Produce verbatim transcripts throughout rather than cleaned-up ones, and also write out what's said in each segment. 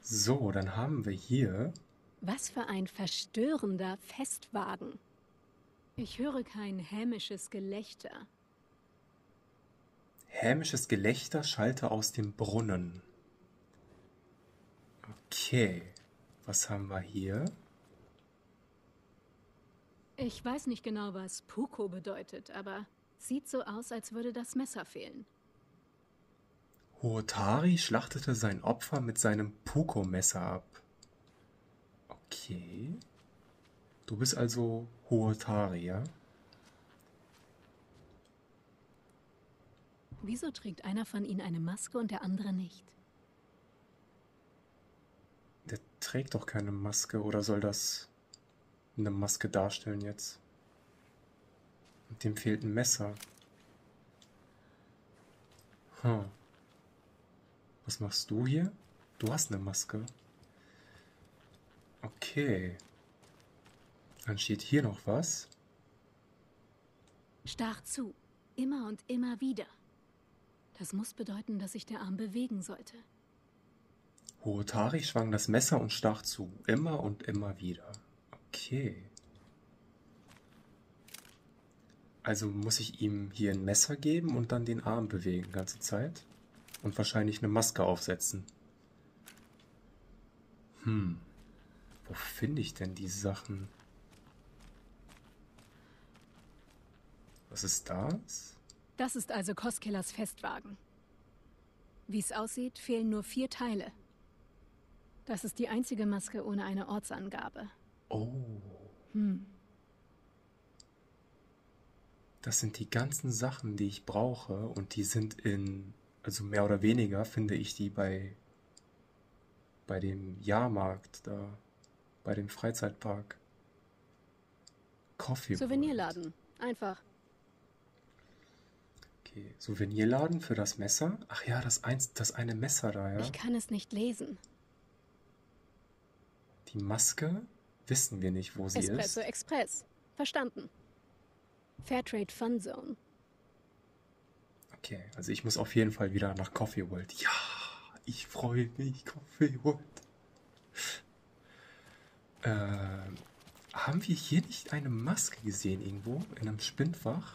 So, dann haben wir hier... Was für ein verstörender Festwagen. Ich höre kein hämisches Gelächter. Hämisches Gelächter schallte aus dem Brunnen. Okay, was haben wir hier? Ich weiß nicht genau, was Puko bedeutet, aber sieht so aus, als würde das Messer fehlen. Huotari schlachtete sein Opfer mit seinem Puko-Messer ab. Okay. Du bist also Huotari, ja? Wieso trägt einer von ihnen eine Maske und der andere nicht? Der trägt doch keine Maske, oder soll das eine Maske darstellen jetzt? Und dem fehlt ein Messer. Hm. Was machst du hier? Du hast eine Maske. Okay. Dann steht hier noch was. Stach zu. Immer und immer wieder. Das muss bedeuten, dass sich der Arm bewegen sollte. Huotari schwang das Messer und stach zu. Immer und immer wieder. Okay. Also muss ich ihm hier ein Messer geben und dann den Arm bewegen die ganze Zeit? Und wahrscheinlich eine Maske aufsetzen. Hm. Wo finde ich denn die Sachen? Was ist das? Das ist also Koskellers Festwagen. Wie es aussieht, fehlen nur vier Teile. Das ist die einzige Maske ohne eine Ortsangabe. Oh. Hm. Das sind die ganzen Sachen, die ich brauche. Und die sind in, also mehr oder weniger finde ich die bei, bei dem Jahrmarkt da, bei dem Freizeitpark. Coffee Souvenirladen. Einfach. Okay, Souvenirladen für das Messer. Ach ja, das, eins, das eine Messer da, ja. Ich kann es nicht lesen. Die Maske wissen wir nicht, wo sie Espresso ist. Express. Verstanden. Fairtrade Fun Zone. Okay, also ich muss auf jeden Fall wieder nach Coffee World. Ja, ich freue mich, Coffee World. Äh, haben wir hier nicht eine Maske gesehen irgendwo in einem Spinnfach?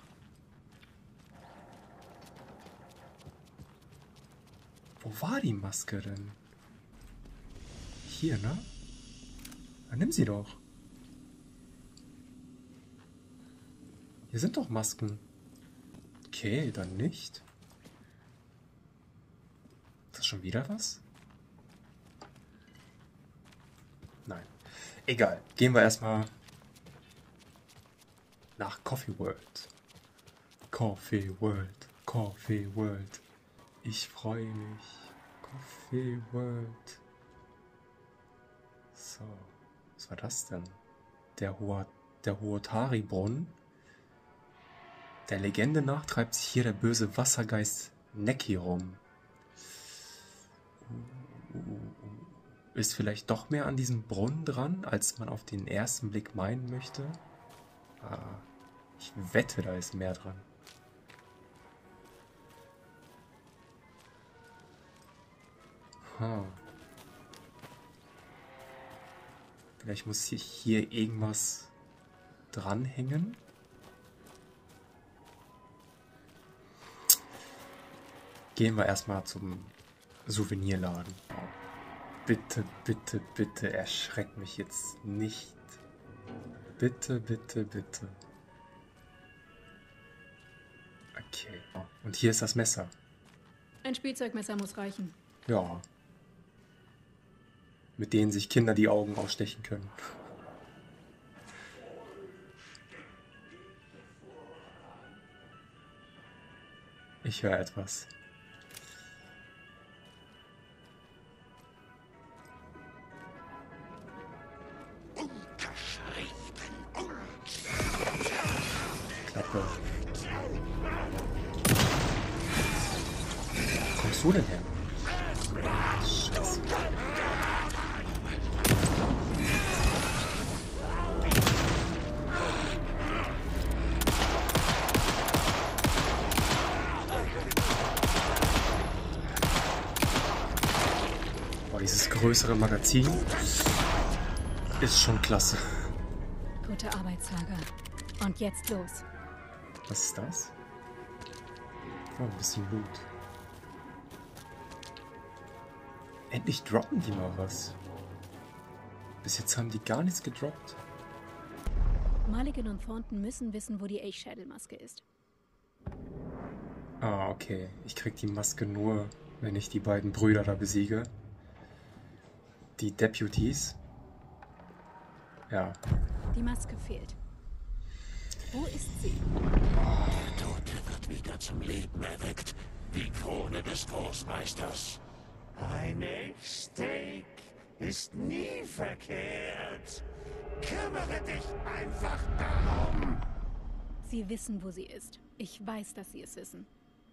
Wo war die Maske denn? Hier, ne? Dann nimm sie doch. Hier sind doch Masken. Okay, dann nicht. Ist das schon wieder was? Nein. Egal. Gehen wir erstmal nach Coffee World. Coffee World. Coffee World. Ich freue mich. Coffee World. So. Was war das denn? Der, Hua, der Huotari-Brunnen. Der Legende nach treibt sich hier der böse Wassergeist Neki rum. Ist vielleicht doch mehr an diesem Brunnen dran, als man auf den ersten Blick meinen möchte? Ah, ich wette, da ist mehr dran. Huh. Vielleicht muss ich hier irgendwas dranhängen. Gehen wir erstmal zum Souvenirladen. Bitte, bitte, bitte erschreck mich jetzt nicht. Bitte, bitte, bitte. Okay. Und hier ist das Messer. Ein Spielzeugmesser muss reichen. Ja. Mit denen sich Kinder die Augen ausstechen können. Ich höre etwas. Klappe. Wo kommst du denn her? Scheiße. Aber dieses größere Magazin ist schon klasse. Gute Arbeit, Saga. Und jetzt los. Was ist das? Oh, ein bisschen Loot. Endlich droppen die mal was. Bis jetzt haben die gar nichts gedroppt. Mulligan und Thornton müssen wissen, wo die Elchschädelmaske ist. Ah, okay. Ich krieg die Maske nur, wenn ich die beiden Brüder da besiege. Die Deputies. Ja. Die Maske fehlt. Wo ist sie? Der Tote wird wieder zum Leben erweckt. Die Krone des Großmeisters. Ein Elchsteak ist nie verkehrt. Kümmere dich einfach darum. Sie wissen, wo sie ist. Ich weiß, dass sie es wissen.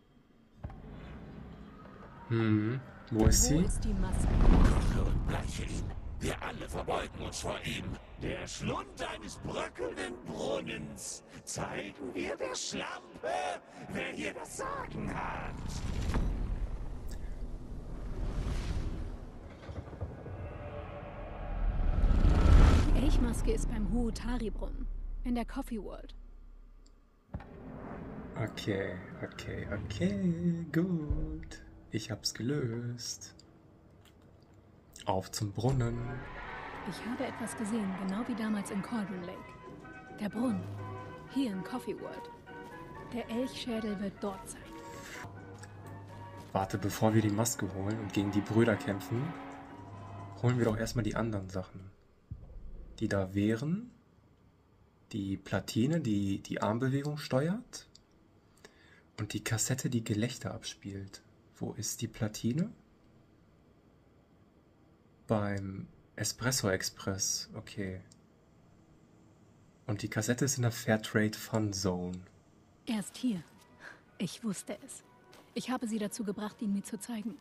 Hm. Wo ist Wo sie? ist die Maske? Dunkle und bleiche ihn. Wir alle verbeugen uns vor ihm. Der Schlund eines bröckelnden Brunnens. Zeigen wir der Schlampe, wer hier das Sagen hat. Die Elchmaske ist beim Huutari-Brunnen. In der Coffee World. Okay, okay, okay, gut. Ich hab's gelöst. Auf zum Brunnen. Ich habe etwas gesehen, genau wie damals in Cauldron Lake. Der Brunnen. Hier in Coffee World. Der Elchschädel wird dort sein. Warte, bevor wir die Maske holen und gegen die Brüder kämpfen, holen wir doch erstmal die anderen Sachen. Die da wären. Die Platine, die die Armbewegung steuert. Und die Kassette, die Gelächter abspielt. Wo ist die Platine? Beim Espresso Express, okay. Und die Kassette ist in der Fairtrade Fun Zone. Er ist hier. Ich wusste es. Ich habe sie dazu gebracht, ihn mir zu zeigen.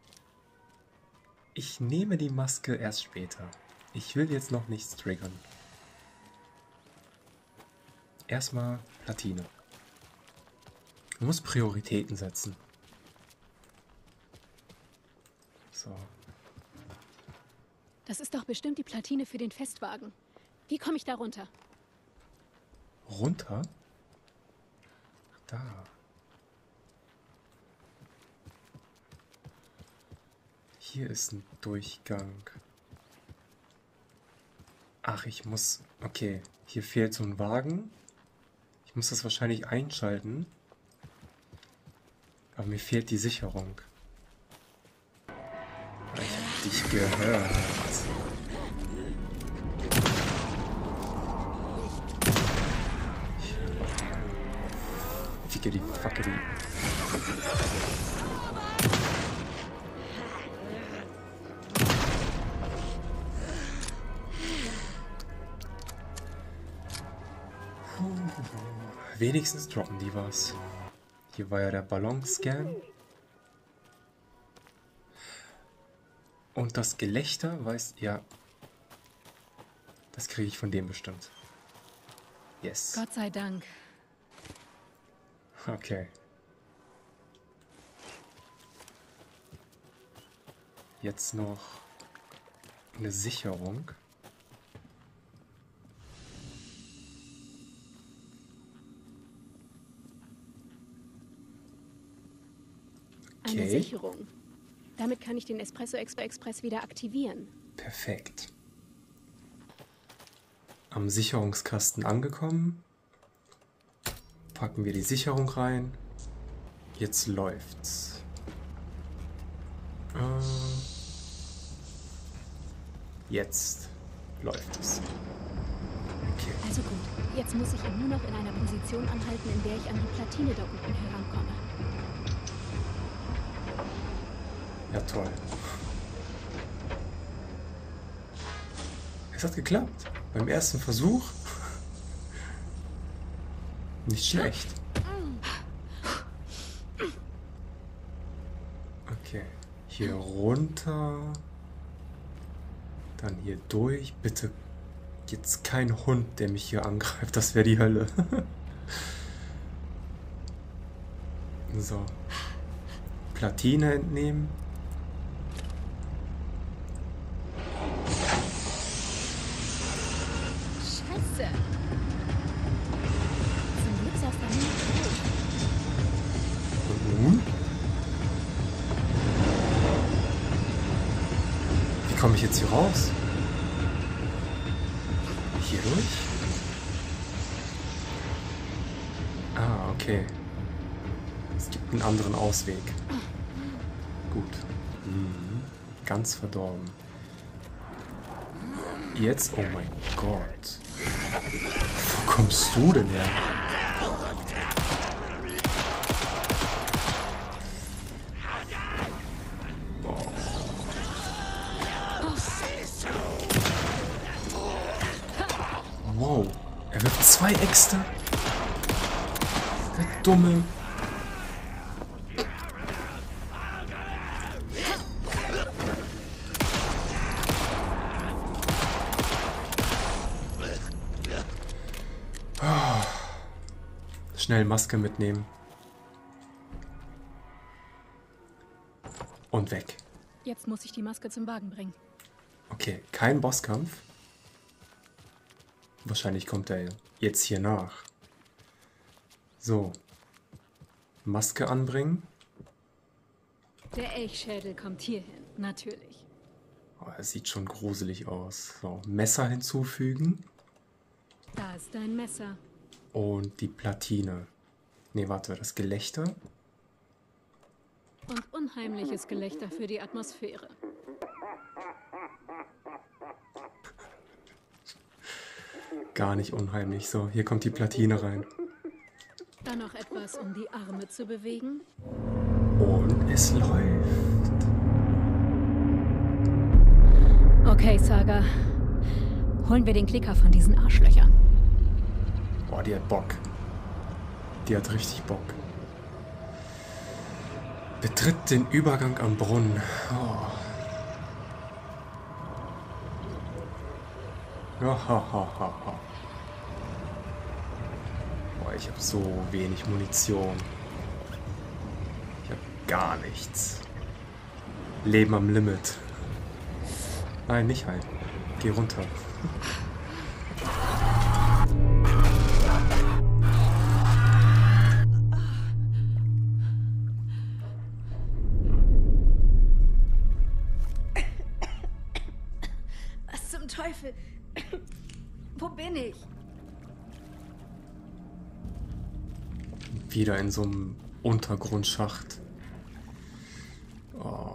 Ich nehme die Maske erst später. Ich will jetzt noch nichts triggern. Erstmal Platine. Man muss Prioritäten setzen. So. Das ist doch bestimmt die Platine für den Festwagen. Wie komme ich da runter? Runter? Da. Hier ist ein Durchgang. Ach, ich muss... Okay, hier fehlt so ein Wagen. Ich muss das wahrscheinlich einschalten. Aber mir fehlt die Sicherung. Ich hab dich gehört. Fickeri, fuckeri. Wenigstens droppen die was. Hier war ja der Ballonscan. Und das Gelächter, weißt ja. Das kriege ich von dem bestimmt. Yes. Gott sei Dank. Okay. Jetzt noch eine Sicherung. Eine Okay. Sicherung. Damit kann ich den Espresso Express wieder aktivieren. Perfekt. Am Sicherungskasten angekommen. Packen wir die Sicherung rein. Jetzt läuft's. Äh, jetzt läuft es. Okay. Also gut, jetzt muss ich ihn nur noch in einer Position anhalten, in der ich an die Platine da unten herankomme. Ja, toll. Es hat geklappt. Beim ersten Versuch. Nicht schlecht. Okay. Hier runter. Dann hier durch. Bitte jetzt kein Hund, der mich hier angreift. Das wäre die Hölle. So. Platine entnehmen. komme ich jetzt hier raus? Hier durch? Ah, okay. Es gibt einen anderen Ausweg. Gut. Mhm. Ganz verdorben. Jetzt? Oh mein Gott. Wo kommst du denn her? Wow, er wirft zwei Äxte. Der Dumme. Oh. Schnell Maske mitnehmen. Und weg. Jetzt muss ich die Maske zum Wagen bringen. Okay, kein Bosskampf. Wahrscheinlich kommt er jetzt hier nach. So. Maske anbringen. Der Elchschädel kommt hierhin, natürlich. Oh, er sieht schon gruselig aus. So, Messer hinzufügen. Da ist dein Messer. Und die Platine. Ne, warte, das Gelächter. Und unheimliches Gelächter für die Atmosphäre. Gar nicht unheimlich. So, hier kommt die Platine rein. Dann noch etwas, um die Arme zu bewegen. Und es läuft. Okay, Saga. Holen wir den Klicker von diesen Arschlöchern. Boah, die hat Bock. Die hat richtig Bock. Betritt den Übergang am Brunnen. Oh. Ja, ha, ha, ha, ha. Boah, ich habe so wenig Munition. Ich habe gar nichts. Leben am Limit. Nein, nicht halten. Geh runter. Was zum Teufel? Wo bin ich? Wieder in so einem Untergrundschacht. Oh.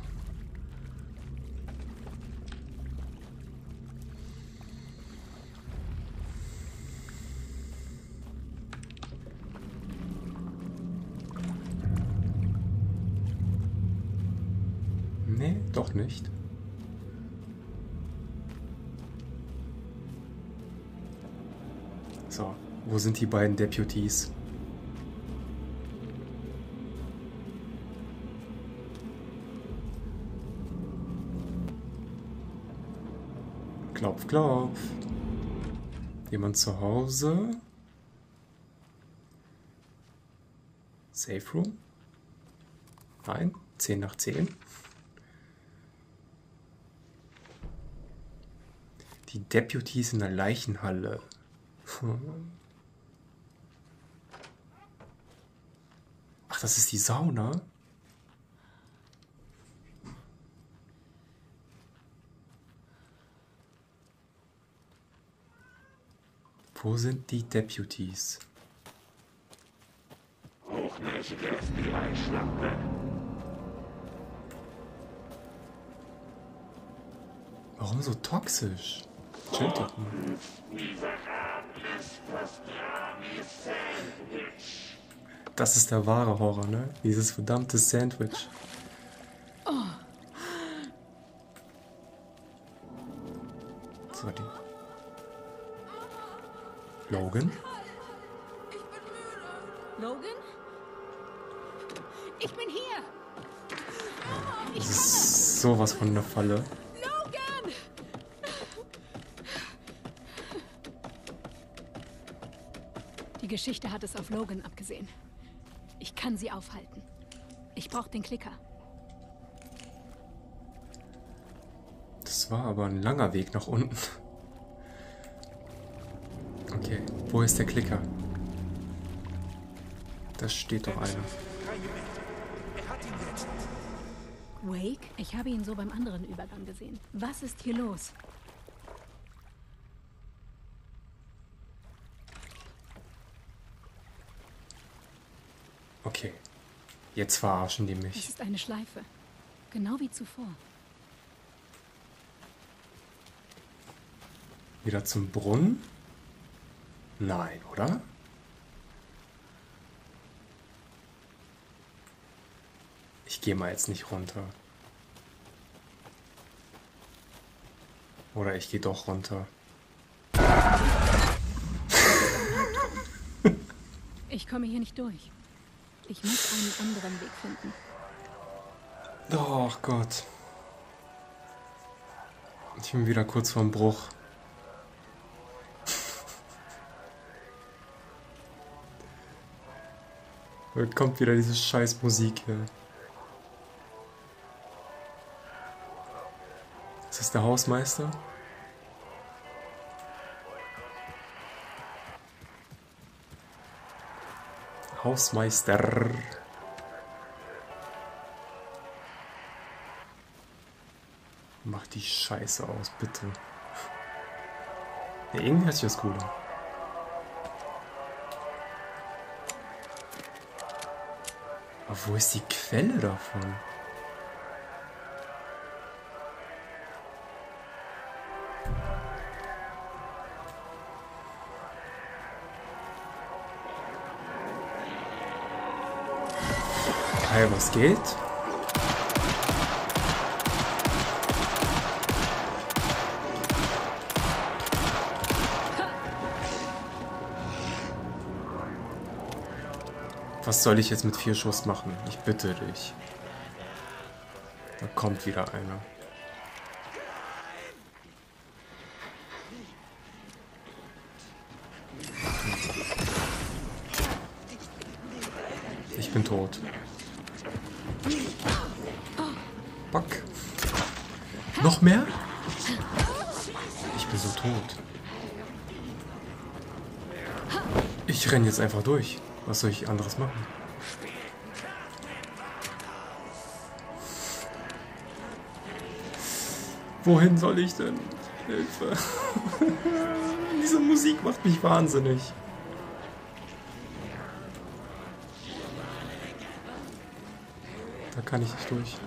Nee, doch nicht. So, wo sind die beiden Deputies? Klopf, klopf. Jemand zu Hause? Safe Room? Nein, zehn nach zehn. Die Deputies in der Leichenhalle. Ach, das ist die Sauna? Wo sind die Deputies? Hochnäsige F B I-Schlampe. Warum so toxisch? Chill doch mal. Dieser Rahmen ist pastrami Sandwich. Das ist der wahre Horror, ne? Dieses verdammte Sandwich. So, die. Logan? Logan? Ich bin hier! Das ist sowas von der Falle. Logan! Die Geschichte hat es auf Logan abgesehen. Ich kann sie aufhalten. Ich brauche den Klicker. Das war aber ein langer Weg nach unten. Okay, wo ist der Klicker? Da steht doch einer. Er hat ihn jetzt. Wake? Ich habe ihn so beim anderen Übergang gesehen. Was ist hier los? Okay. Jetzt verarschen die Es mich. ist eine Schleife. Genau wie zuvor. Wieder zum Brunnen? Nein, oder? Ich gehe mal jetzt nicht runter. Oder ich gehe doch runter. Ich komme hier nicht durch. Ich muss einen anderen Weg finden. Doch, Gott. Ich bin wieder kurz vorm Bruch. Heute kommt wieder diese scheiß Musik hier. Ist das der Hausmeister? Hausmeister. Mach die Scheiße aus, bitte. Ja, irgendwie hat sich das cool an. Aber wo ist die Quelle davon? Hi, was geht? Was soll ich jetzt mit vier Schuss machen? Ich bitte dich. Da kommt wieder einer. Ich bin tot. Bock. Noch mehr? Ich bin so tot. Ich renne jetzt einfach durch. Was soll ich anderes machen? Wohin soll ich denn? Hilfe. Diese Musik macht mich wahnsinnig. Da kann ich nicht durch.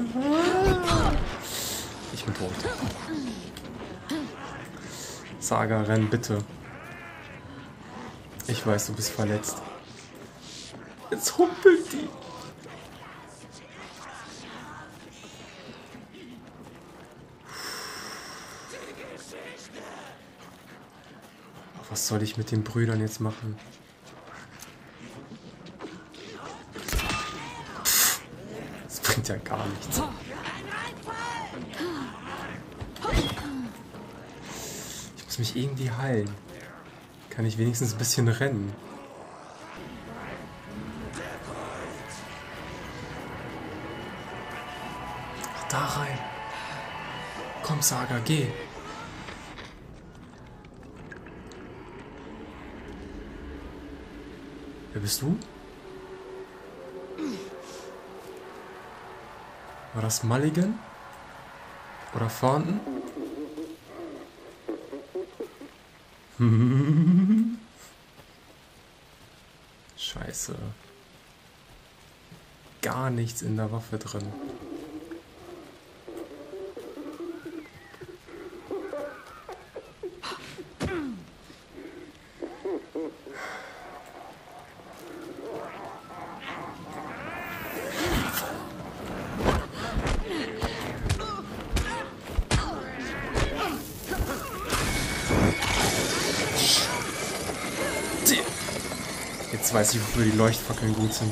Ich bin tot. Saga, renn bitte. Ich weiß, du bist verletzt. Jetzt humpelt die. Was soll ich mit den Brüdern jetzt machen? Das bringt ja gar nichts. Ich muss mich irgendwie heilen. Kann ich wenigstens ein bisschen rennen? Ach, da rein. Komm, Saga, geh. Wer bist du? War das Mulligan? Oder Thornton? Scheiße. Gar nichts in der Waffe drin. Jetzt weiß ich, wofür die Leuchtfackeln gut sind.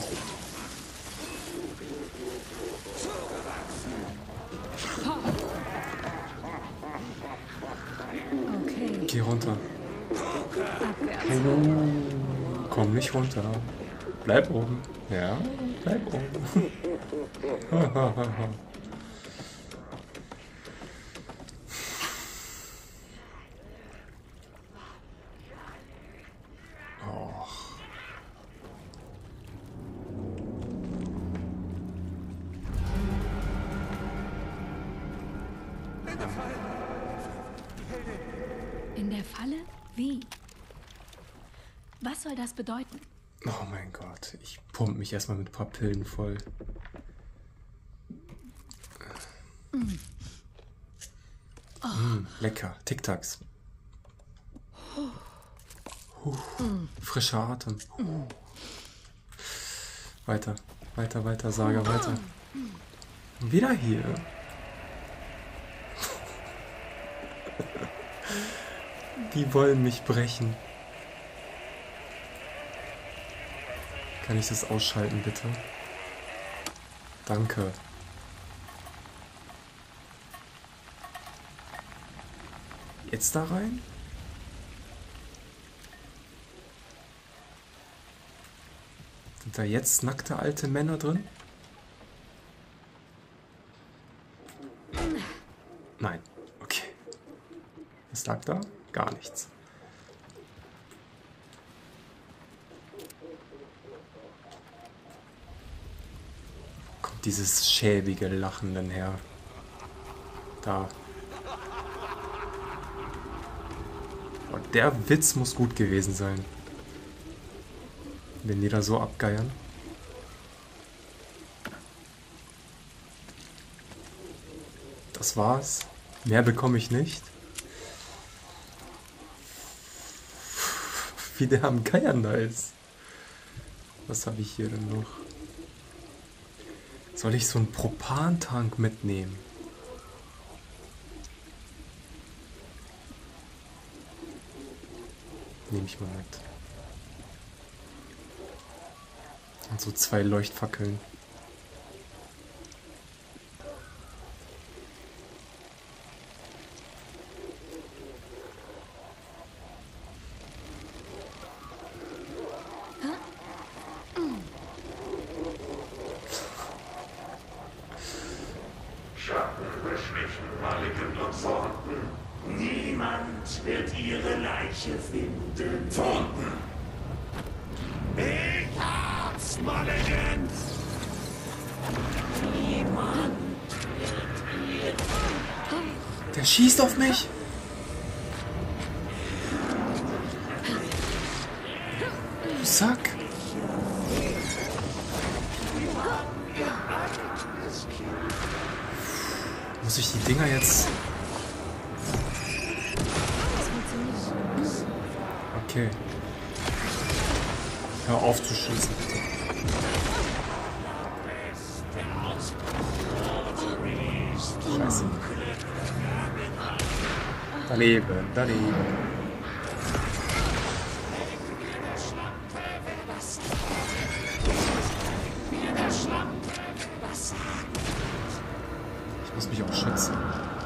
Okay. Geh runter. Abwärts. Oh, komm nicht runter. Bleib oben. Ja, bleib oben. in der Falle. In der Falle? Wie? Was soll das bedeuten? Oh mein Gott, ich pump mich erstmal mit ein paar Pillen voll. Mm. Oh. Mm, lecker, Tic-Tacs. Huh. Mm. Frischer Atem. Mm. Weiter, weiter, weiter, Saga, weiter. Wieder hier. Die wollen mich brechen. Kann ich das ausschalten, bitte? Danke. Jetzt da rein? Sind da jetzt nackte alte Männer drin? Nein. Okay. Was lag da? Gar nichts. Kommt dieses schäbige Lachen denn her? Da. Und der Witz muss gut gewesen sein. Wenn die da so abgeiern. Das war's. Mehr bekomme ich nicht. Wie der am Geiern da ist. Was habe ich hier denn noch? Soll ich so einen Propantank mitnehmen? Nehme ich mal mit. Und so zwei Leuchtfackeln. Schatten beschlichen Maligen und Thornton. Niemand wird ihre Leiche finden. Thornton! Ich hab's, Mulligan! Niemand wird ihre... Der schießt auf mich! Du Sack! Muss ich die Dinger jetzt... Okay. Hör auf zu schießen, bitte. Scheiße. Daneben, daneben. Ich muss mich auch schützen.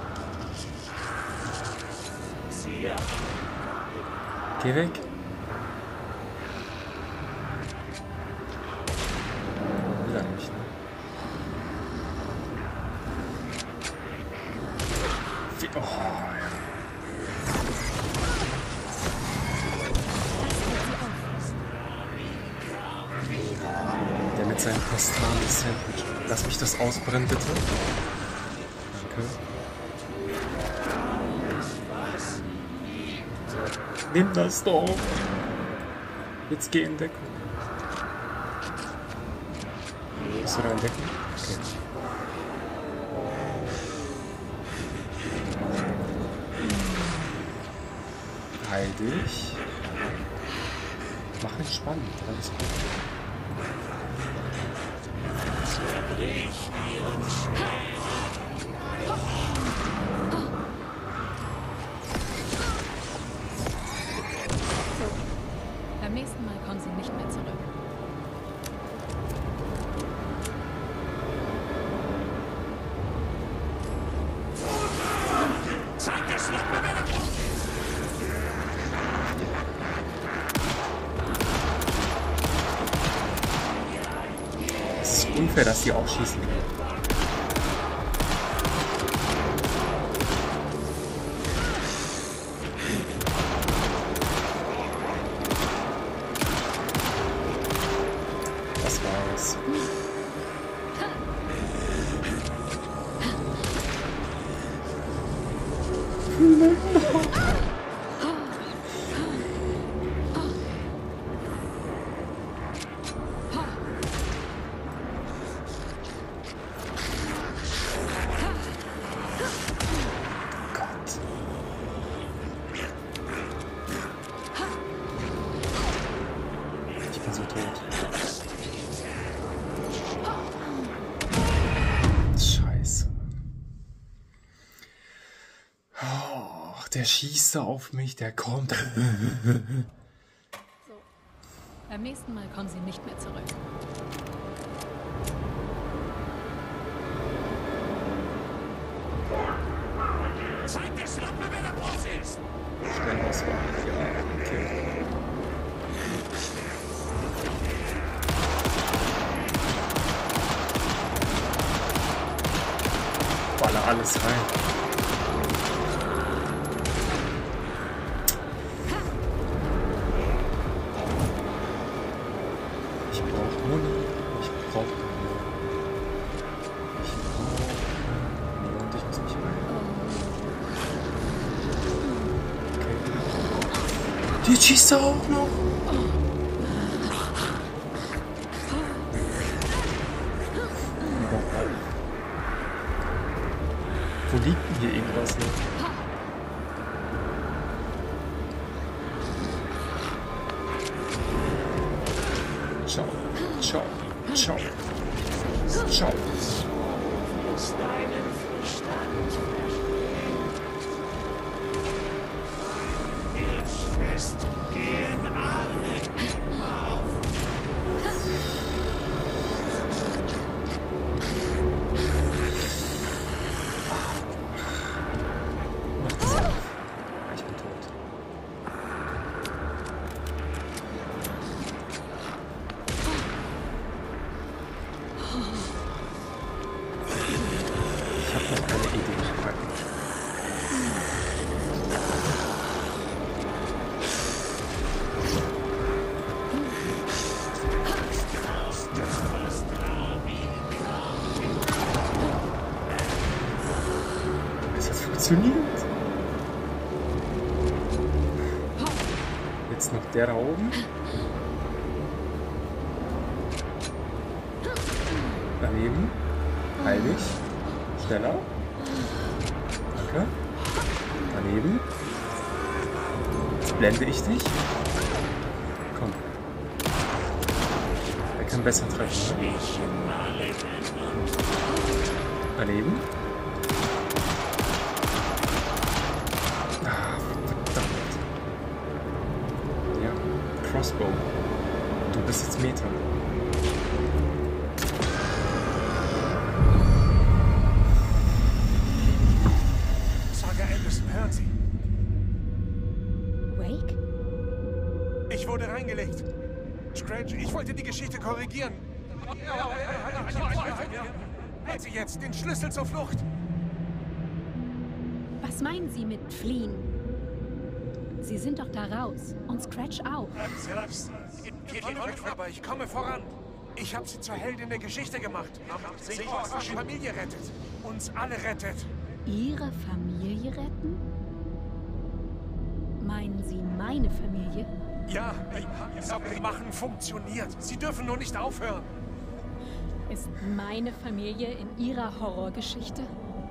Geh weg. Will er nicht, ne? Wie, oh, ja. Der mit seinem Pastinaken-Sandwich. Lass mich das ausbrennen, bitte. Danke. Nimm das doch. Jetzt geh in Deckung. Bist du da in Deckung? Okay. Heil dich. Mach nicht spannend. Alles gut. Beim nächsten Mal kommen sie nicht mehr zurück. Es ist unfair, dass die auch schießen. Das war's. Gott. Ich bin so tot. Scheiße. Oh, der schießt da auf mich, der kommt. So. Beim nächsten Mal kommen sie nicht mehr zurück. Zeig der Schlampe, wer der Boss ist! Schnell ausweichen. Ja, okay. Baller alles rein. Ich brauche Muni. Ich brauche Muni. Ich brauche Muni und ich muss mich heilen. Okay. Die schießt er auch noch. Wo liegt denn hier irgendwas noch? Ciao, ciao, ciao, ciao. Muss deinen Verstand verstehen. Ins Fest gehen alle auf. Ich bin tot. Ich habe noch eine Idee. Es hat funktioniert. Jetzt noch der da oben. Daneben. Heil dich. Schneller. Danke. Daneben. Jetzt blende ich dich. Komm. Er kann besser treffen. Ne? Daneben. Ah, verdammt. Ja, Crossbow. Du bist jetzt Meta. Saga Anderson, hören Sie. Wake? Ich wurde reingelegt. Scratch, ich wollte die Geschichte korrigieren. Hält Sie jetzt den Schlüssel zur Flucht. Was meinen Sie mit fliehen? Sie sind doch da raus. Und Scratch auch. Aber ich komme voran. Ich habe Sie zur Heldin der Geschichte gemacht. Sie unsere Familie rettet. Uns alle rettet. Ihre Familie retten? Meinen Sie meine Familie? Ja, Ihr Machen funktioniert. Sie dürfen nur nicht aufhören. Ist meine Familie in Ihrer Horrorgeschichte?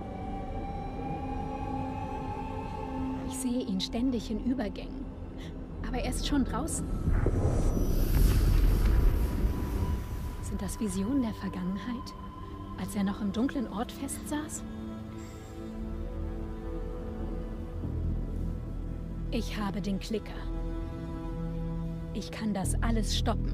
Ich sehe ihn ständig in Übergängen. Aber er ist schon draußen. Sind das Visionen der Vergangenheit? Als er noch im dunklen Ort festsaß? Ich habe den Klicker. Ich kann das alles stoppen.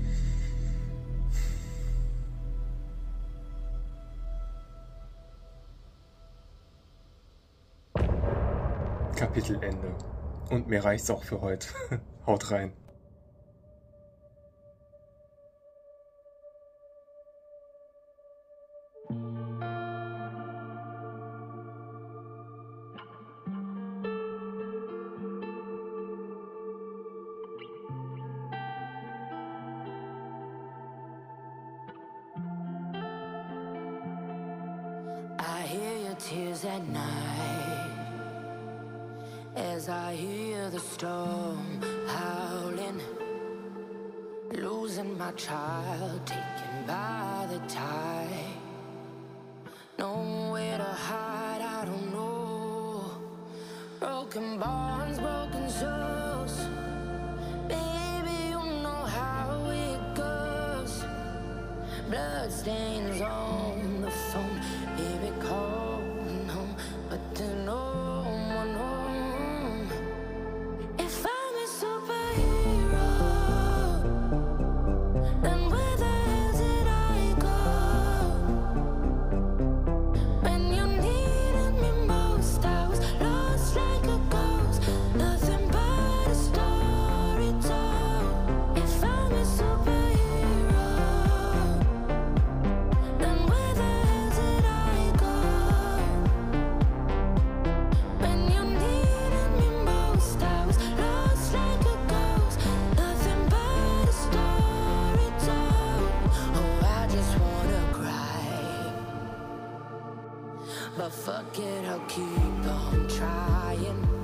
Kapitelende. Und mir reicht's auch für heute. Haut rein. I hear your tears at night. as I hear the storm howling, losing my child, taken by the tide. Nowhere to hide, I don't know. Broken bonds, broken souls. Baby, you know how it goes. Blood stains on the phone. Baby, calling home, but there's no one home. If I'm a superhero, then where the hell did I go? When you needed me most, I was lost like a ghost. Nothing but a story told. If I'm a superhero, then where the hell did I go? When you needed me most, I was lost like a ghost. Nothing but a story told. Oh, I just wanna cry, but fuck it, I'll keep on trying.